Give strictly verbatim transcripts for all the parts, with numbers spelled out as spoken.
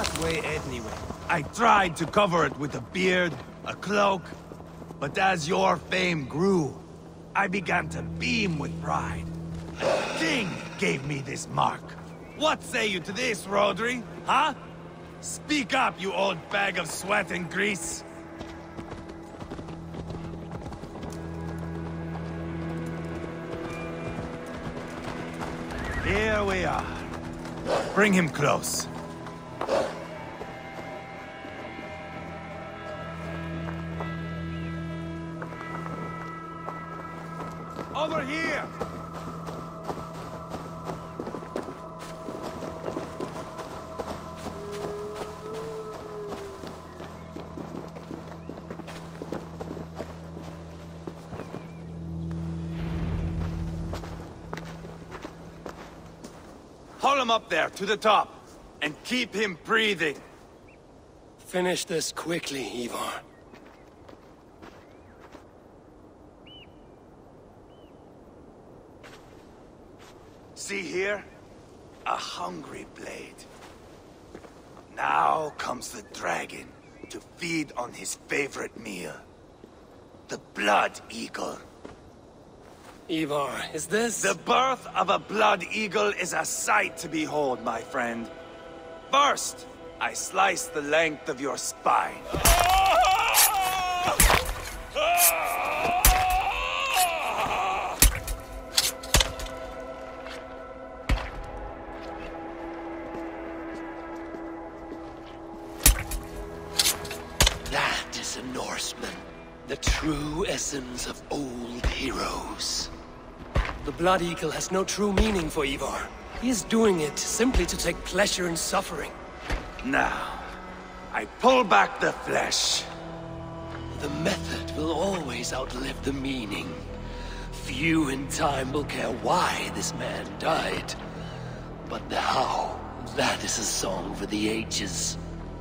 that way anyway. I tried to cover it with a beard, a cloak, but as your fame grew, I began to beam with pride. A king gave me this mark. What say you to this, Rhodri? Huh? Speak up, you old bag of sweat and grease! Here we are. Bring him close. Over here! Haul him up there, to the top, and keep him breathing. Finish this quickly, Ivar. See here? A hungry blade. Now comes the dragon to feed on his favorite meal. The Blood Eagle. Ivar, is this... The birth of a Blood Eagle is a sight to behold, my friend. First, I slice the length of your spine. That is a Norseman. The true essence of old heroes. The Blood Eagle has no true meaning for Ivar. He is doing it simply to take pleasure in suffering. Now, I pull back the flesh. The method will always outlive the meaning. Few in time will care why this man died. But the how, that is a song for the ages.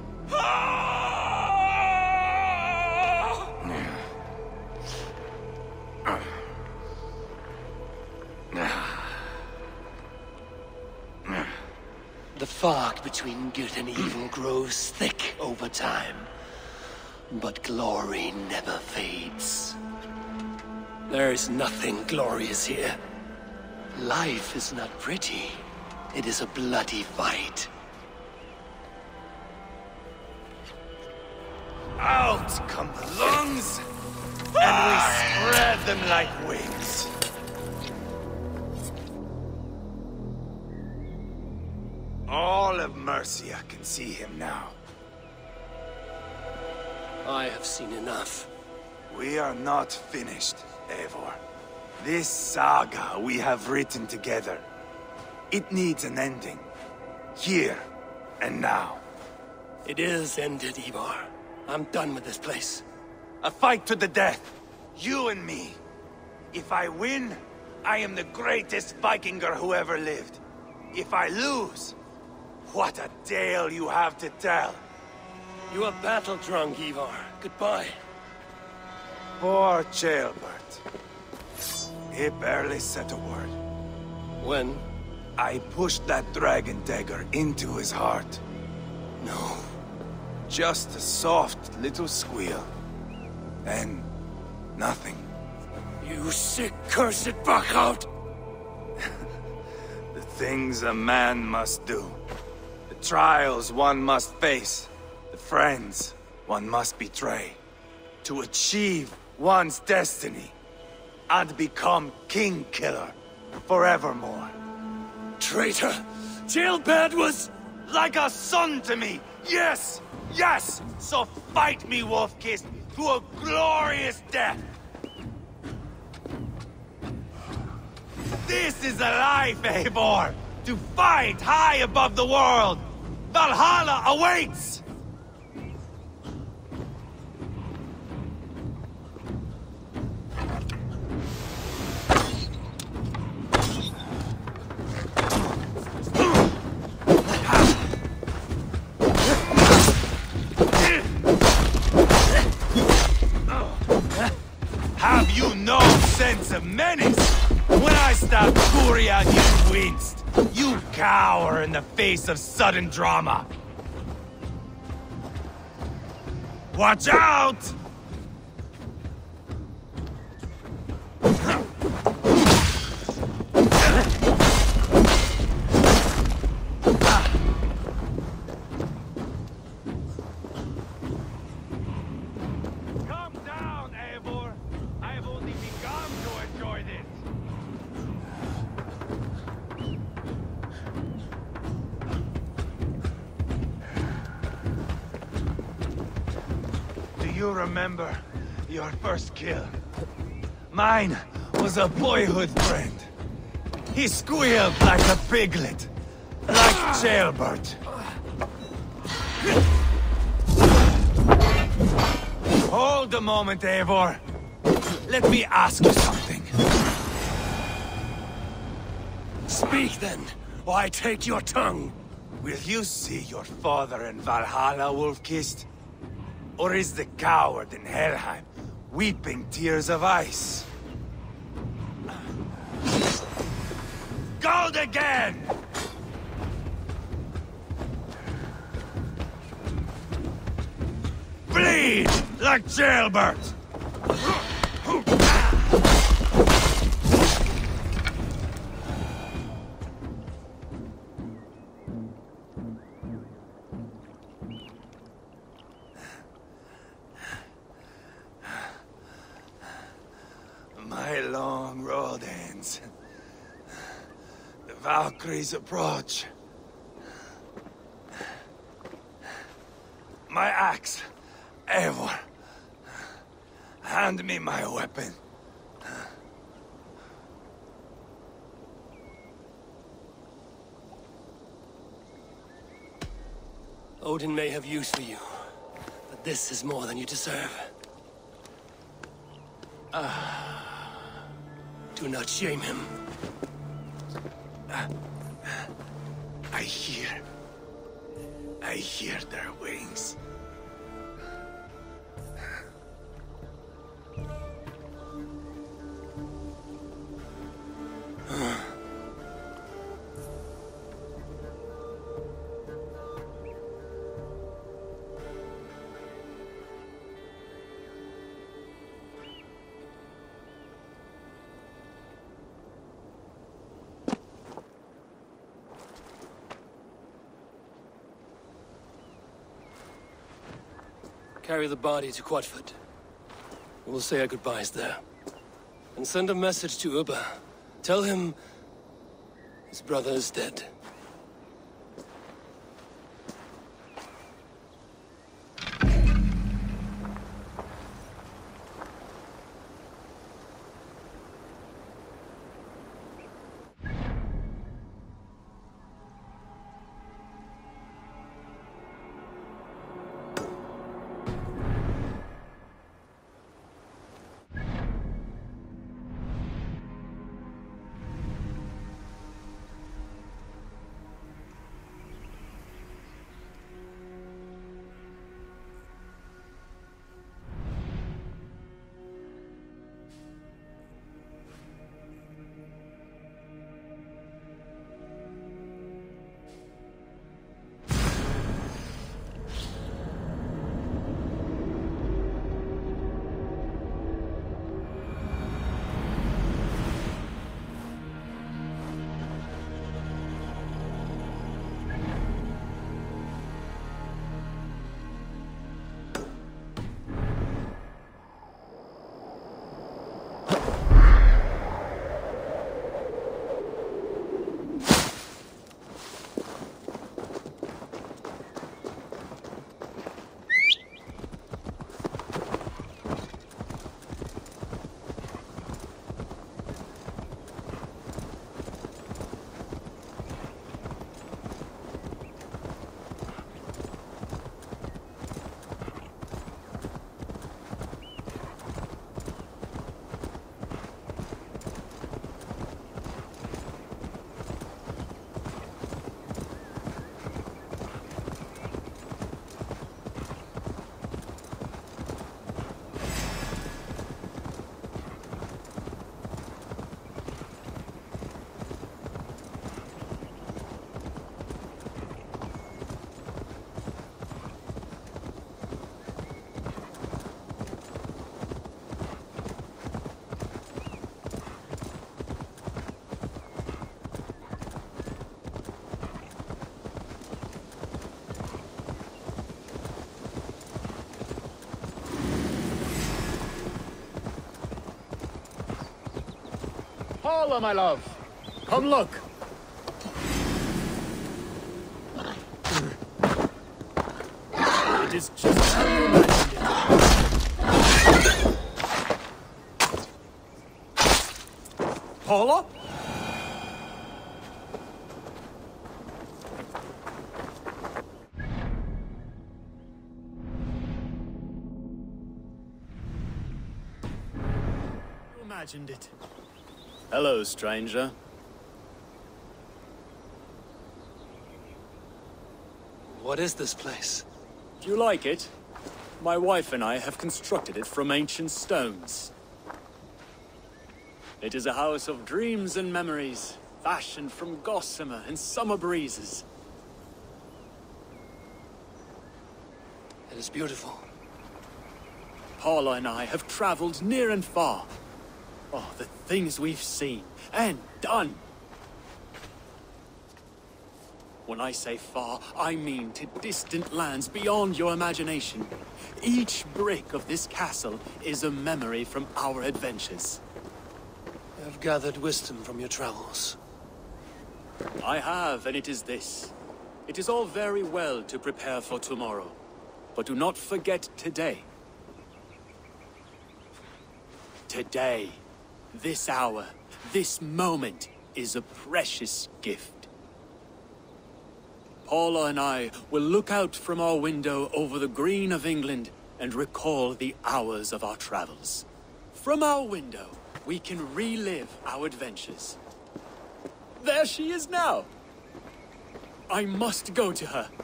The fog between good and evil grows thick over time. But glory never fades. There is nothing glorious here. Life is not pretty. It is a bloody fight. Out come the lungs, and we spread them like wings. All of Mercia can see him now. I have seen enough. We are not finished, Eivor. This saga we have written together, it needs an ending. Here and now. It is ended, Ivar. I'm done with this place. A fight to the death. You and me. If I win, I am the greatest Vikinger who ever lived. If I lose, what a tale you have to tell. You are battle-drunk, Ivar. Goodbye. Poor Ceolbert. He barely said a word. When? I pushed that dragon dagger into his heart. No. Just a soft little squeal. And nothing. You sick, cursed Backout! The things a man must do. The trials one must face. The friends one must betray. To achieve one's destiny. And become King Killer forevermore. Traitor! Ceolbert was... Like a son to me! Yes! Yes! So fight me, Wolf-Kissed, to a glorious death! This is a life, Eivor! To fight high above the world! Valhalla awaits! Have you no sense of menace? When I stabbed Gurion, you winced. You cower in the face of sudden drama. Watch out! Calm down, Eivor. I've only begun to enjoy this. Do you remember your first kill? Mine was a boyhood friend. He squealed like a piglet, like Jailbert. Hold a moment, Eivor. Let me ask you something. Speak then, or I take your tongue. Will you see your father in Valhalla, Wolf-Kissed? Or is the coward in Helheim weeping tears of ice? Gold again! Bleed like Jailbert! My long road ends. The Valkyries approach. My axe, Eivor. Hand me my weapon. Odin may have use for you, but this is more than you deserve. Ah. Do not shame him. I hear... I hear their wings. Carry the body to Quatford. We'll say our goodbyes there. And send a message to Ubba. Tell him his brother is dead. Paula, my love! Come look! It is just how you imagined it. Paula? You imagined it. Hello, stranger. What is this place? Do you like it? My wife and I have constructed it from ancient stones. It is a house of dreams and memories, fashioned from gossamer and summer breezes. It is beautiful. Paula and I have traveled near and far. Oh, the things we've seen and done. When I say far, I mean to distant lands beyond your imagination. Each brick of this castle is a memory from our adventures. You have gathered wisdom from your travels. I have, and it is this. It is all very well to prepare for tomorrow, but do not forget today. Today, this hour, this moment is a precious gift. Paula and I will look out from our window over the green of England and recall the hours of our travels. From our window, we can relive our adventures. There she is now! I must go to her.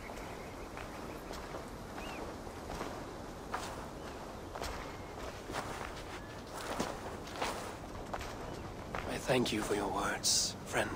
I thank you for your words, friend.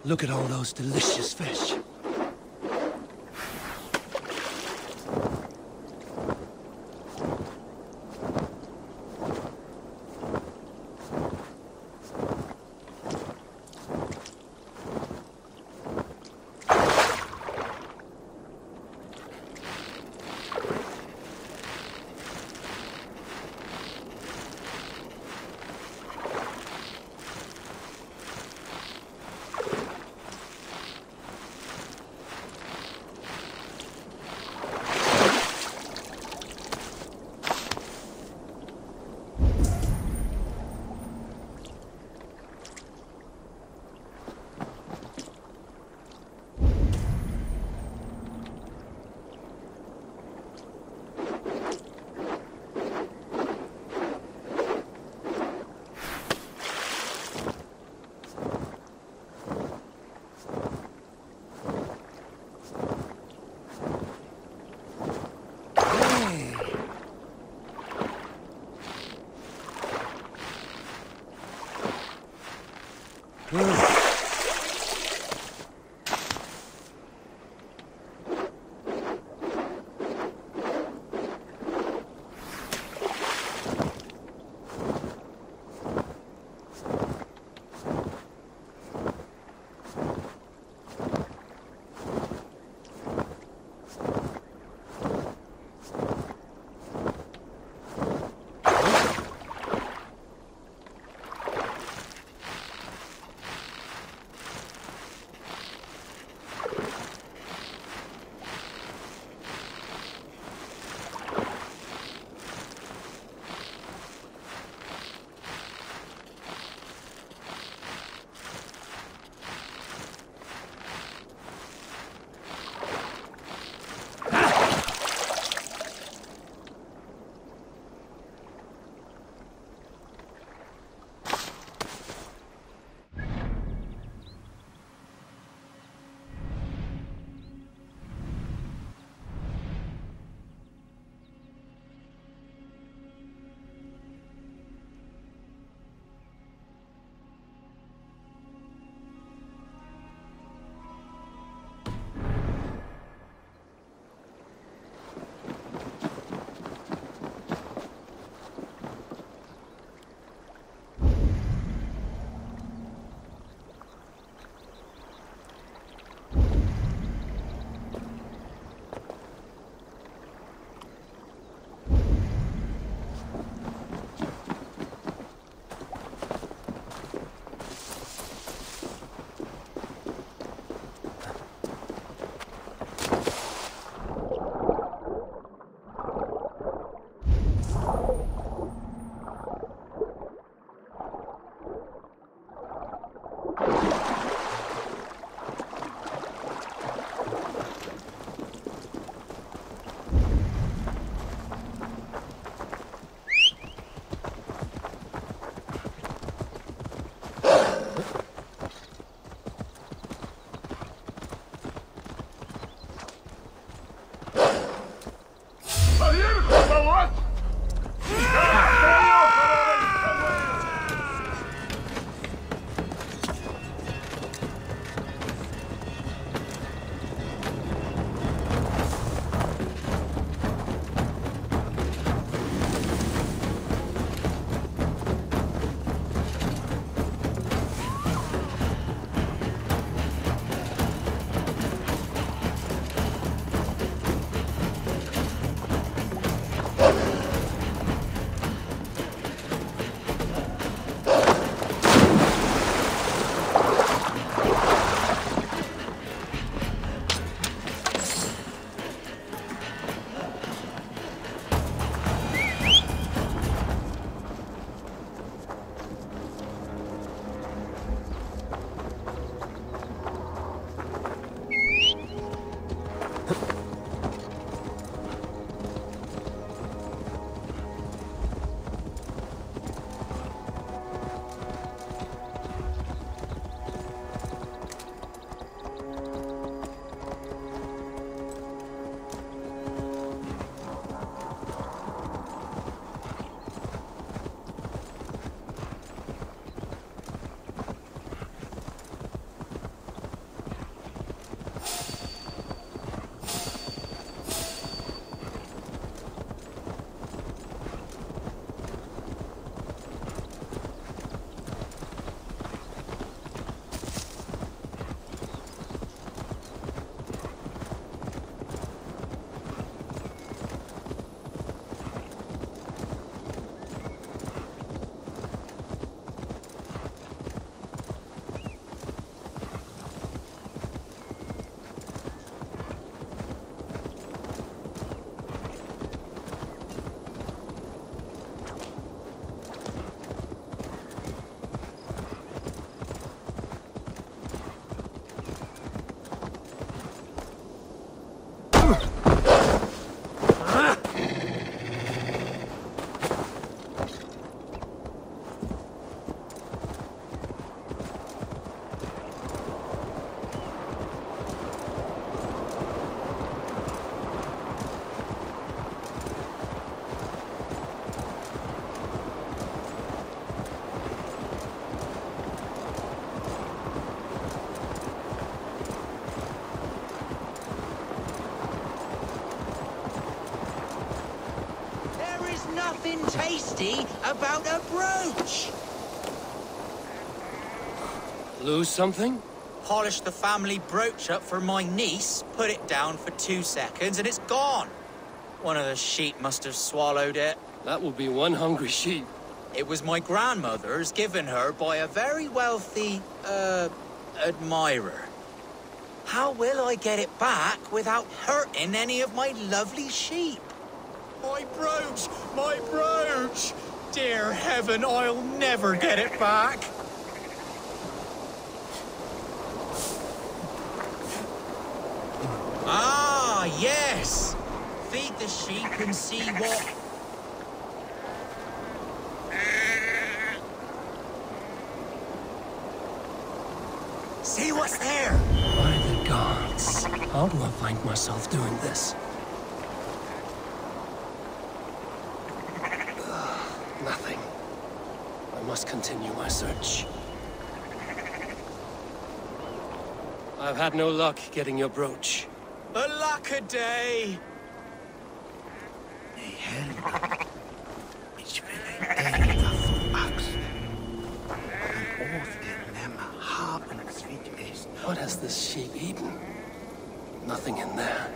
Look at all those delicious fish. tasty about a brooch? Lose something? Polished the family brooch up for my niece, put it down for two seconds, and it's gone. One of the sheep must have swallowed it. That will be one hungry sheep. It was my grandmother's, given her by a very wealthy, uh, admirer. How will I get it back without hurting any of my lovely sheep? My brooch! My brooch! Dear heaven, I'll never get it back! Ah, yes! Feed the sheep and see what... See what's there! By the gods. How do I find myself doing this? Ugh, nothing. I must continue my search. I've had no luck getting your brooch. Alack-a-day! What has this sheep eaten? Nothing in there.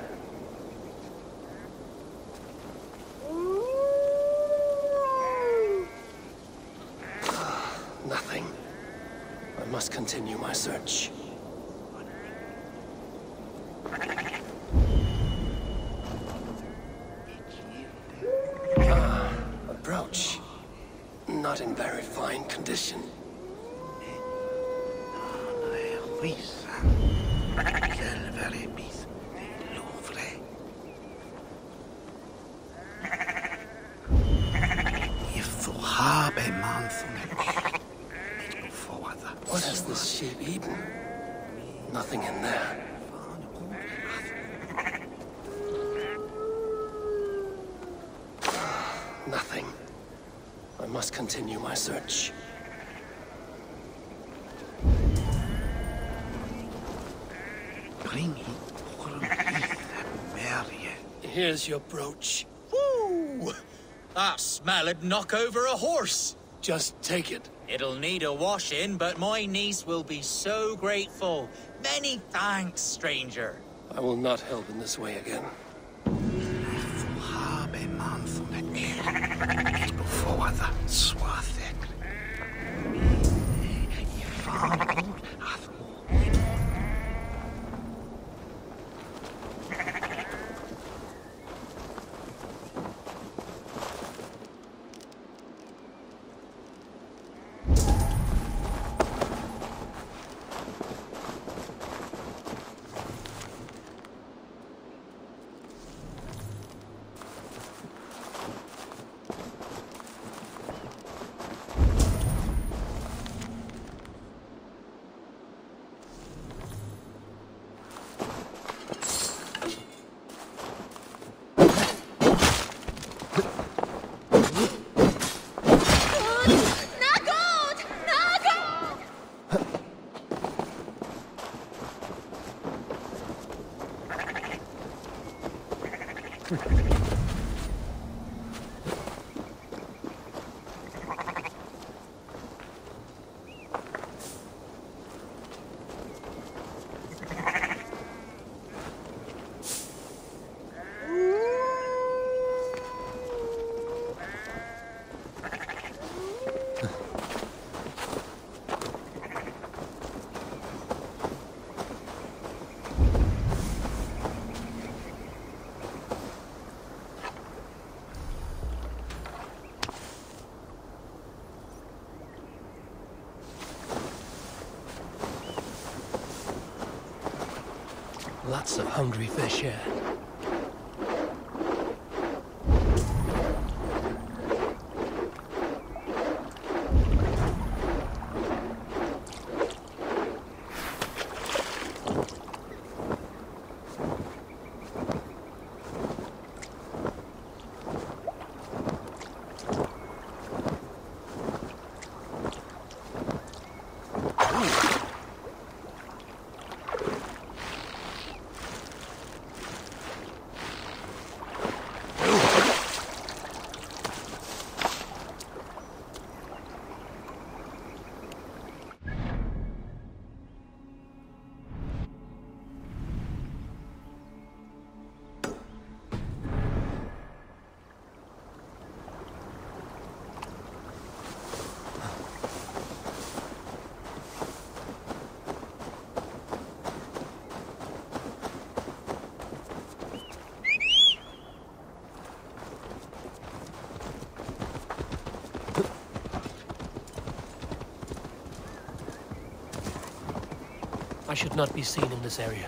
Nothing. I must continue my search. Ah, a brooch. Not in very fine condition. What has this sheep eaten? Nothing in there. Nothing. I must continue my search. Here's your brooch. Woo! That smell'd knock over a horse. Just take it. It'll need a washing, but my niece will be so grateful. Many thanks, stranger. I will not help in this way again. Lots of hungry fish here. I should not be seen in this area.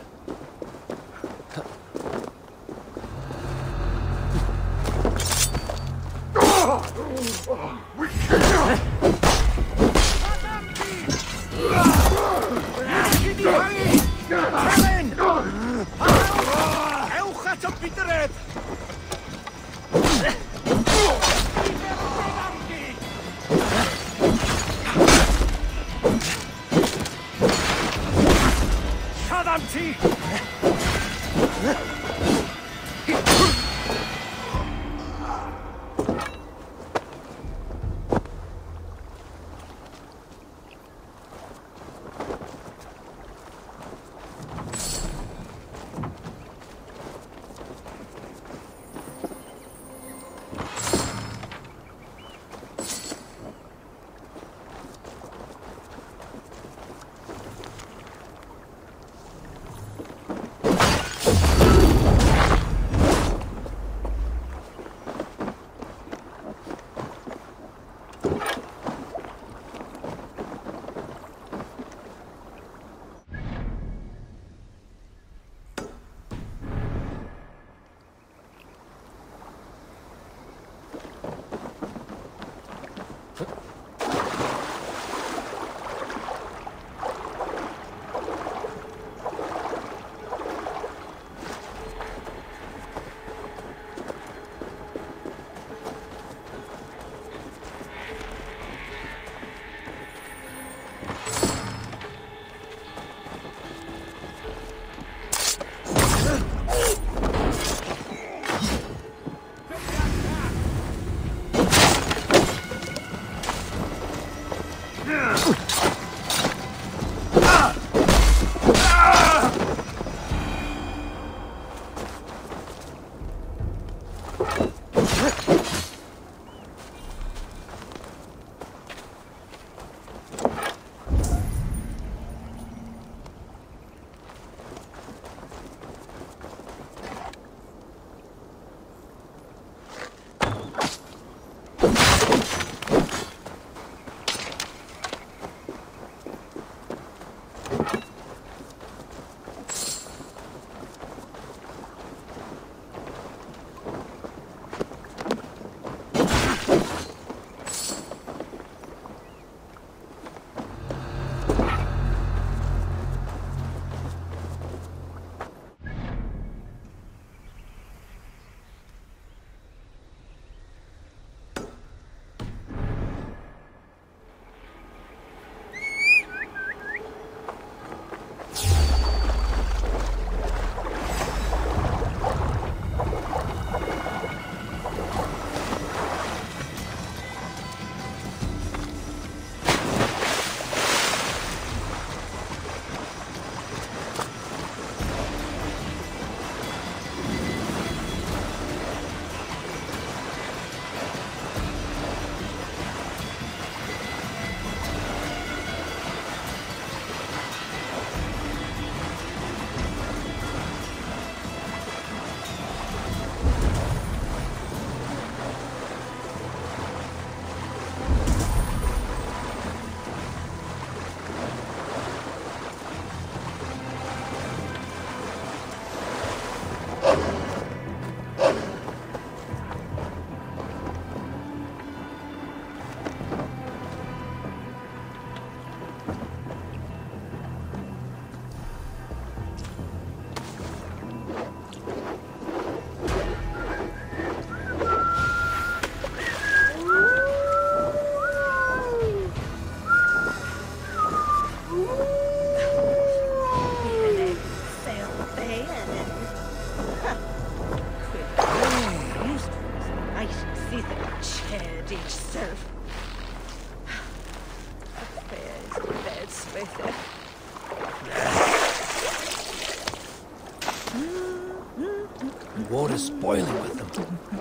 Water's boiling with them.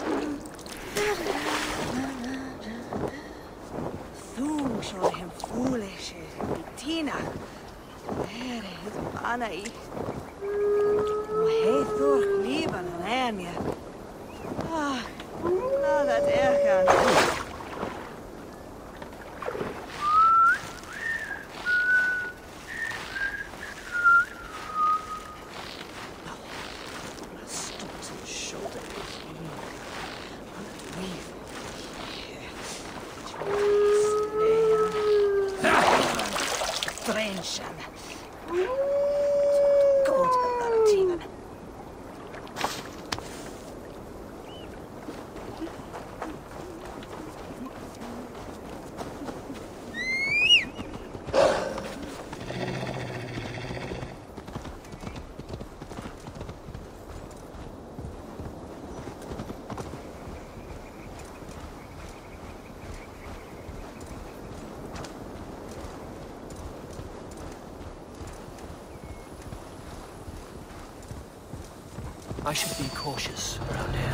Þú svo him foolish Tina. Her is Anai. Og hei Thor lífan an Anja. Ah, na that erkan. God, thirteen. I should be cautious around here.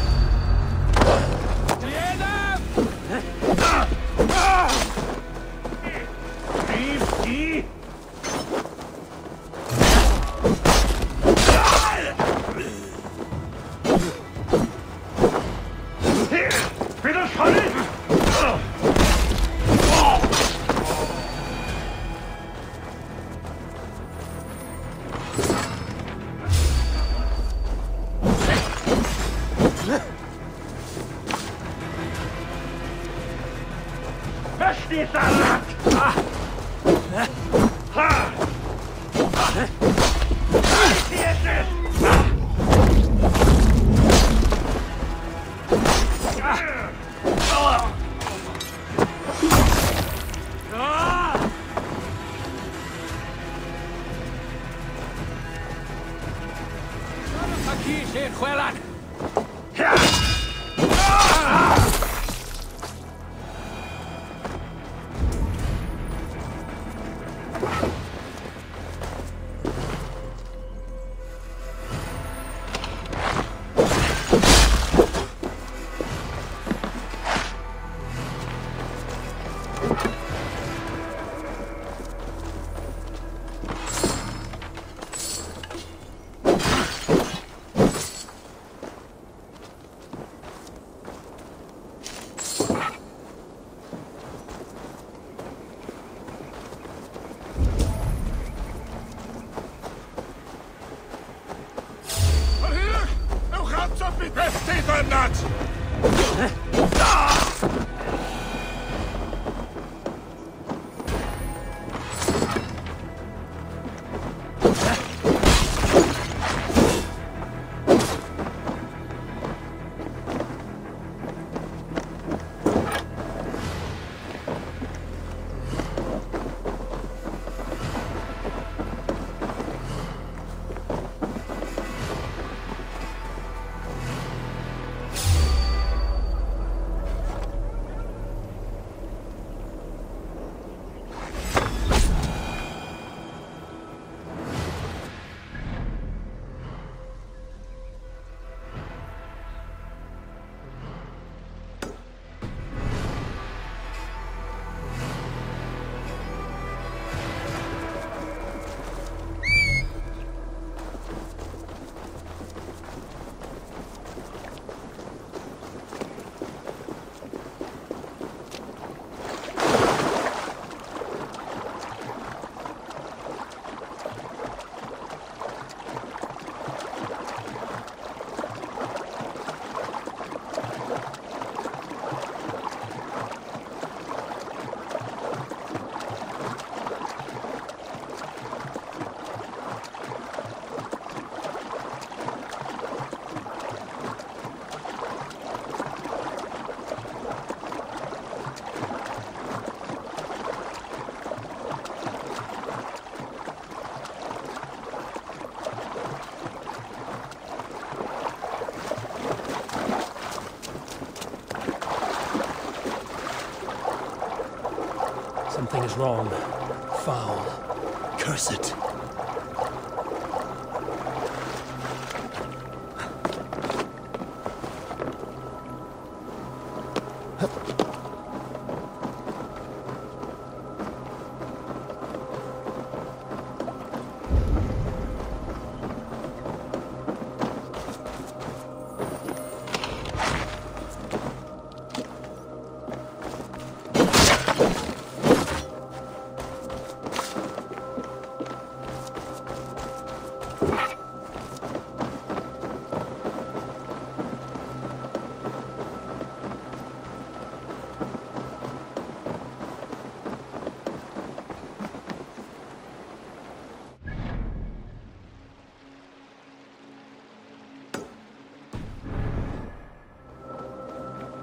Something is wrong. Foul. Curse it.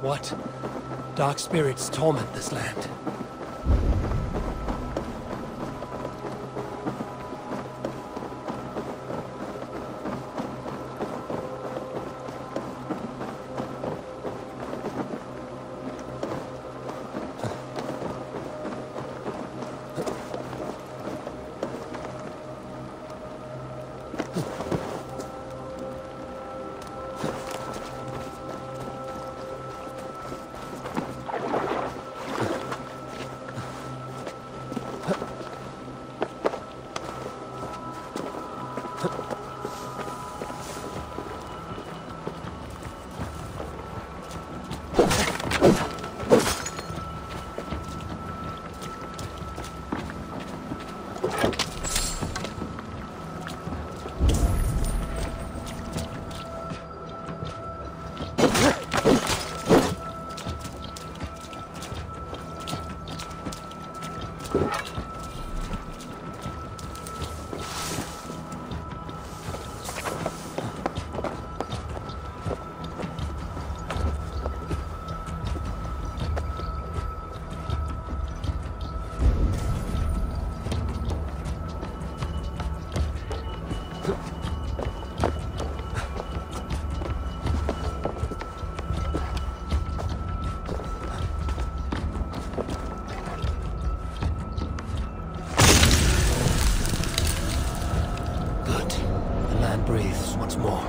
What dark spirits torment this land? Breathes once more.